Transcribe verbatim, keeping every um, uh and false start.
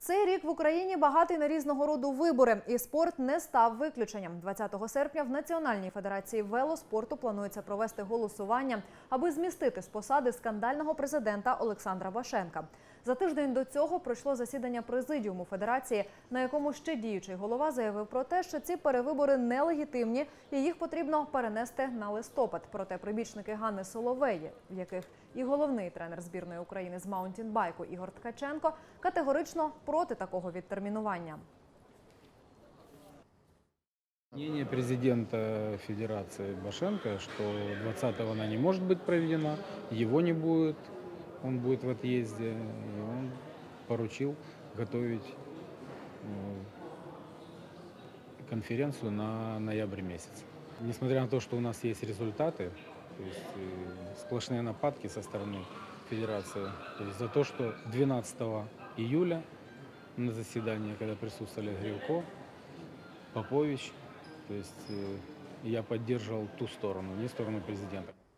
Цей рік в Україні багатий на різного роду вибори, і спорт не став виключенням. двадцятого серпня в Національній федерації велоспорту планується провести голосування, аби змістити з посади скандального президента Олександра Башенка. За тиждень до цього пройшло засідання президіуму федерації, на якому ще діючий голова заявив про те, що ці перевибори нелегітимні і їх потрібно перенести на листопад. Проте прибічники Ганни Соловеї, в яких і головний тренер збірної України з маунтінбайку Ігор Ткаченко, категорично проти такого відтермінування. Мнение президента Федерации Башенко, что двадцатого она не может быть проведена, его не будет, он будет в отъезде, и он поручил готовить конференцию на ноябрь месяц. Несмотря на то, что у нас есть результаты, то есть сплошные нападки со стороны Федерации, то есть за то, что двенадцатого июля на заседании, когда присутствовали Гривко, Попович, то есть я поддерживал ту сторону, не сторону президента.